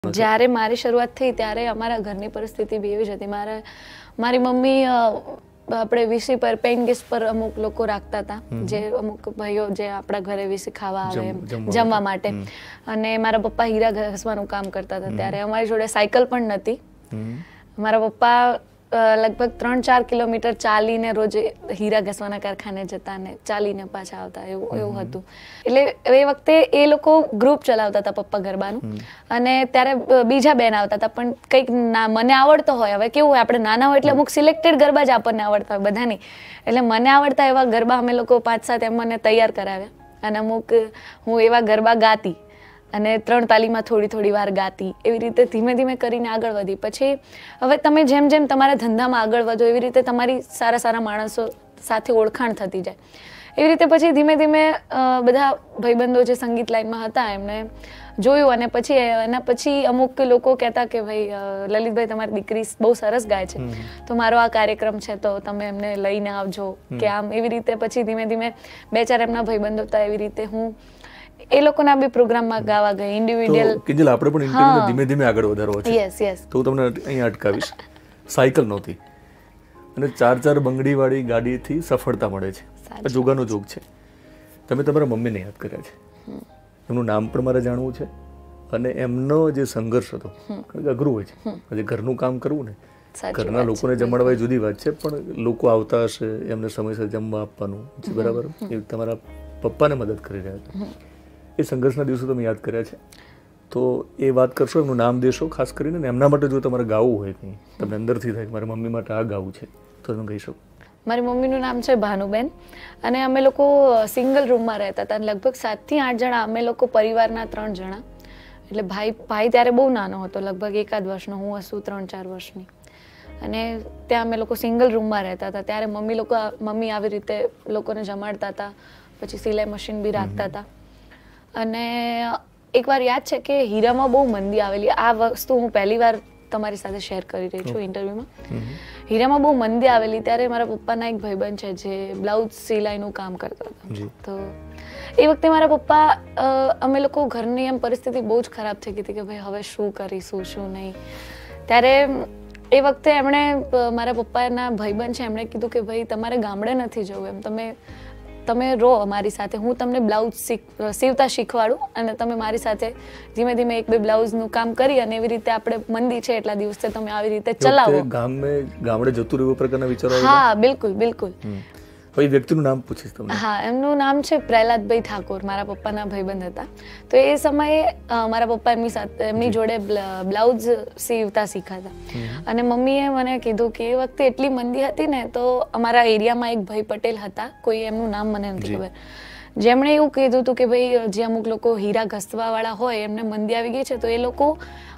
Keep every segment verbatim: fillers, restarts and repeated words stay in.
જ્યારે મારી શરૂઆત થઈ ત્યારે અમારા ઘરની પરિસ્થિતિ બી એવી જ હતી. મારા મારી મમ્મી આપણે વીસી પર પેઇંગ ગેસ્ટ પર અમુક લોકો રાખતા હતા, જે અમુક ભાઈઓ જે આપણા ઘરે વીસી ખાવા આવે જમવા માટે, અને મારા પપ્પા હીરા ઘસવાનું કામ કરતા હતા. ત્યારે અમારી જોડે સાયકલ પણ નથી. મારા પપ્પા લગભગ ત્રણ ચાર કિલોમીટર ચાલીને રોજ હીરા ઘસવાના કારખાને જતા ને ચાલીને પાછા આવતા, એવું એવું હતું. એટલે એ વખતે એ લોકો ગ્રુપ ચલાવતા હતા પપ્પા ગરબાનું, અને ત્યારે બીજા બેન આવતા હતા. પણ કંઈક ના મને આવડતો હોય, હવે કેવું હોય આપણે નાના હોય એટલે અમુક સિલેક્ટેડ ગરબા જ આપણને આવડતા હોય, બધા નહીં. એટલે મને આવડતા એવા ગરબા અમે લોકો પાંચ સાત એમ મને તૈયાર કરાવ્યા, અને અમુક હું એવા ગરબા ગાતી અને ત્રણ તાલીમાં થોડી થોડી વાર ગાતી. એવી રીતે ધીમે ધીમે કરીને આગળ વધી. પછી હવે તમે જેમ જેમ તમારા ધંધામાં આગળ વધો એવી રીતે તમારી સારા સારા માણસો સાથે ઓળખાણ થતી જાય. એવી રીતે પછી ધીમે ધીમે બધા ભાઈબંધો જે સંગીત લાઈનમાં હતા એમણે જોયું, અને પછી એના પછી અમુક લોકો કહેતા કે ભાઈ લલિતભાઈ તમારી દીકરી બહુ સરસ ગાય છે, તો મારો આ કાર્યક્રમ છે તો તમે એમને લઈને આવજો કે આમ. એવી રીતે પછી ધીમે ધીમે બે ચાર એમના ભાઈબંધો હતા, એવી રીતે હું એ લોકોના બી પ્રોગ્રામમાં ગાવા ગઈ ઇન્ડિવિડ્યુઅલ. કિંજલ, આપણે પણ ઇન્ટરવ્યુને ધીમે ધીમે આગળ વધારવો છે. Yes yes. તો હું તમને અહીંયા અટકાવીશ. સાયકલ નહોતી અને ચાર ચાર બંગડી વાળી ગાડીથી સફળતા મળે છે, જોગાનો જોગ છે. તમે તમારા મમ્મીને યાદ કર્યા છે, એમનું નામ પણ મારે જાણવું છે, અને એમનો જે સંઘર્ષ હતો, કારણ કે અઘરું હોય છે આજે ઘરનું કામ કરવું ને, ઘરના લોકોને જમાડવા જુદી વાત છે, પણ લોકો આવતા હશે એમને સમયસર જમવા આપવાનું છે, બરાબર? એ તમારા પપ્પાને મદદ કરી રહ્યા હતા. એ સંઘર્ષના દિવસો તમે યાદ કર્યા છે, તો એ વાત કરશો, એમનું નામ દેશો ખાસ કરીને, ને એમના માટે જો તમારે ગાવું હોય કંઈ, તમને અંદરથી થાય મારી મમ્મી માટે આ ગાવું છે, તો તમે કહી શકો. મારી મમ્મીનું નામ છે ભાનુબેન, અને અમે લોકો સિંગલ રૂમમાં રહેતા હતા. લગભગ સાતથી આઠ જણા અમે લોકો, પરિવારના ત્રણ જણા. એટલે ભાઈ ભાઈ ત્યારે બહુ નાનો હતો, લગભગ એકાદ વર્ષનો, હું હશું ત્રણ ચાર વર્ષની. અને ત્યાં અમે લોકો સિંગલ રૂમમાં રહેતા હતા. ત્યારે મમ્મી લોકો મમ્મી આવી રીતે લોકોને જમાડતા હતા, પછી સિલાઈ મશીન બી રાખતા હતા. અને એકવાર યાદ છે કે હીરામાં બહુ મંદી આવેલી. આ વસ્તુ હું પહેલી વાર તમારી સાથે શેર કરી રહી છું ઇન્ટરવ્યુમાં. હીરામાં બહુ મંદી આવેલી, ત્યારે મારા પપ્પાના એક ભાઈબંધ છે જે બ્લાઉઝ સિલાઈનું કામ કરતા હતા. તો એ વખતે મારા પપ્પા, અમે લોકો ઘરની એમ પરિસ્થિતિ બહુ જ ખરાબ થઈ ગઈ હતી કે ભાઈ હવે શું કરીશું શું નહીં. ત્યારે એ વખતે એમણે, મારા પપ્પાના ભાઈબંધ છે, એમણે કીધું કે ભાઈ તમારે ગામડે નથી જવું, એમ તમે તમે રહો અમારી સાથે, હું તમને બ્લાઉઝ સીવતા શીખવાડું, અને તમે મારી સાથે ધીમે ધીમે એક બે બ્લાઉઝનું કામ કરી, અને એવી રીતે આપણે મંદી છે એટલા દિવસે તમે આવી રીતે ચલાવો. ગામડે ગામડે જતું રહેવું પ્રકારના વિચારો? હા, બિલકુલ બિલકુલ. હવે વ્યક્તિનું નામ પૂછીશ તમને. હા, એમનું નામ છે પ્રહલાદભાઈ ઠાકોર, મારા પપ્પાના ભાઈબંધ હતા. તો એ સમયે મારા પપ્પા એમની સાથે એમની જોડે બ્લાઉઝ સીવતા શીખાતા. અને મમ્મીએ મને કીધું કે એ વખતે એટલી મંદી હતી ને, તો અમારા એરિયામાં એક ભાઈ પટેલ હતા, કોઈ એમનું નામ મને નથી ખબર, જેમણે એવું કીધું હતું કે ભાઈ જે અમુક લોકો હીરા ઘસવા વાળા હોય એમને મંદી આવી ગઈ છે, તો એ લોકો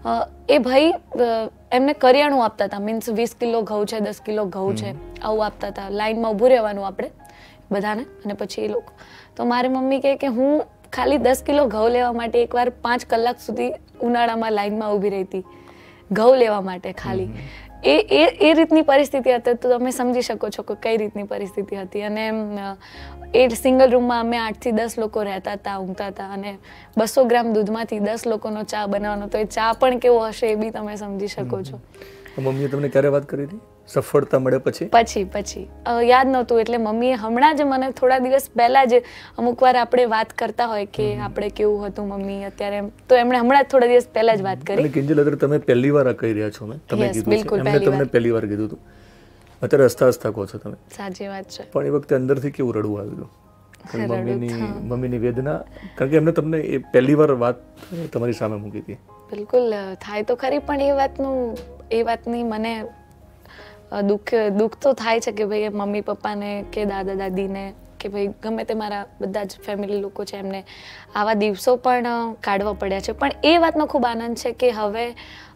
એ ભાઈ એમને કરિયાણું આપતા હતા. મીન્સ વીસ કિલો ઘઉં છે, દસ કિલો ઘઉં છે, આવું આપતા હતા. લાઈનમાં ઊભું રહેવાનું આપણે બધાને, અને પછી એ લોકો. તો મારી મમ્મી કહે કે હું ખાલી દસ કિલો ઘઉં લેવા માટે એકવાર પાંચ કલાક સુધી ઉનાળામાં લાઈનમાં ઊભી રહી હતી ઘઉં લેવા માટે ખાલી. એ એ એ રીતની પરિસ્થિતિ હતી. તો તમે સમજી શકો છો કે કઈ રીતની પરિસ્થિતિ હતી. અને એ સિંગલ રૂમમાં અમે આઠથી દસ લોકો રહેતા હતા, ઊંઘતા હતા, અને બસો ગ્રામ દૂધમાંથી દસ લોકોનો ચા બનાવવાનો, તો એ ચા પણ કેવો હશે એ બી તમે સમજી શકો છો. મમ્મીએ તમને ક્યારે વાત કરી હતી સફળતા મળે પછી? પછી પછી યાદ નહોતું. એટલે મમ્મીએ હમણાં જ મને થોડા દિવસ પહેલા જ, અમુક વાર આપણે વાત કરતા હોય કે આપણે કેવું હતું મમ્મી અત્યારે, તો એમણે હમણાં થોડા દિવસ પહેલા જ વાત કરી. કિંજલ, અત્યારે તમે પહેલી વાર આ કહી રહ્યા છો, મેં તમે કીધું છે, એમને તમને પહેલી વાર કીધું હતું, અત્યારે હસતા હસતા કહો છો તમે. સાચી વાત છે. પણ એ વખતે અંદરથી કેવું રડવું આવ્યું? મમ્મીની મમ્મીની વેદના, કારણ કે એમને તમને એ પહેલી વાર વાત તમારી સામે મૂકી હતી. બિલકુલ થાય તો ખરી, પણ એ વાતનું એ વાતની મને દુઃખ દુઃખ તો થાય છે કે ભાઈ મમ્મી પપ્પાને કે દાદા દાદીને કે ભાઈ ગમે તે મારા બધા જ ફેમિલી લોકો છે, એમને આવા દિવસો પણ કાઢવા પડ્યા છે. પણ એ વાતનો ખૂબ આનંદ છે કે હવે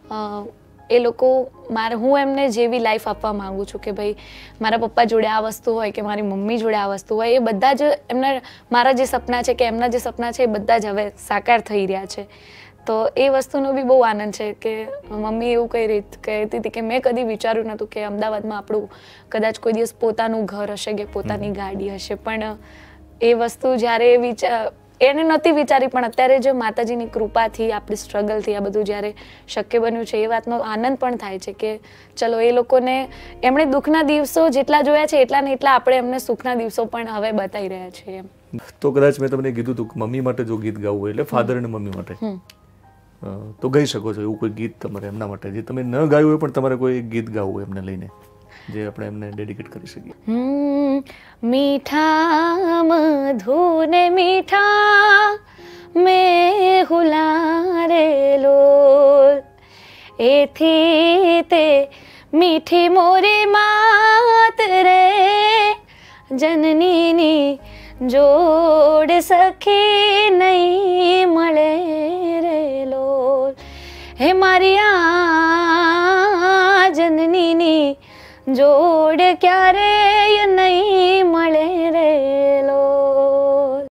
એ લોકો, મારે હું એમને જેવી લાઈફ આપવા માંગુ છું કે ભાઈ મારા પપ્પા જોડે આ વસ્તુ હોય કે મારી મમ્મી જોડે આ વસ્તુ હોય, એ બધા જ એમના, મારા જે સપના છે કે એમના જે સપના છે એ બધા જ હવે સાકાર થઈ રહ્યા છે. તો એ વસ્તુનો બી બહુ આનંદ છે કે મમ્મી એવું કહી રહી કહેતી હતી કે મેં કદી વિચાર્યું નહોતું કે અમદાવાદમાં આપણું કદાચ કોઈ દિવસ પોતાનું ઘર હશે કે પોતાની ગાડી હશે, પણ એ વસ્તુ જ્યારે વિચાર એને નહોતી વિચારી, પણ અત્યારે જે માતાજીની કૃપાથી આપણી સ્ટ્રગલથી આ બધું જ્યારે શક્ય બન્યું છે એ વાતનો આનંદ પણ થાય છે કે ચલો એ લોકોને એમણે દુઃખના દિવસો જેટલા જોયા છે એટલા ને એટલા આપણે એમને સુખના દિવસો પણ હવે બતાવી રહ્યા છીએ એમ. તો કદાચ મેં તમને કીધું હતું કે મમ્મી માટે જો ગીત ગાવું હોય એટલે ફાધર અને મમ્મી માટે તો ગાઈ શકો છો. એવું કોઈ ગીત તમારે એમના માટે જે તમે ન ગાયું હોય પણ તમારે કોઈ ગીત ગાવું હોય એમને લઈને જે આપણે એમને ડેડિકેટ કરી શકીએ. મીઠા મધુને મીઠા મેં હુલારેલો એથી તે મીઠી મોરી માત રે જનનીની જોડ સખી નહીં મળે રેલો. હે મારી આ જનનીની જોડ ક્યારે નહીં મળે રે.